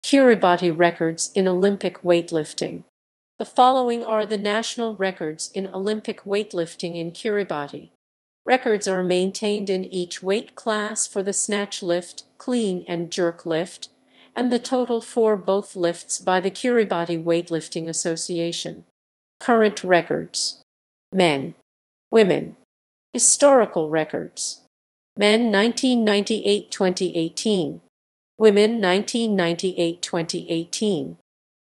Kiribati records in Olympic weightlifting. The following are the national records in Olympic weightlifting in Kiribati. Records are maintained in each weight class for the snatch lift, clean and jerk lift, and the total for both lifts by the Kiribati Weightlifting Association. Current records. Men. Women. Historical records. Men 1998-2018. Women 1998-2018.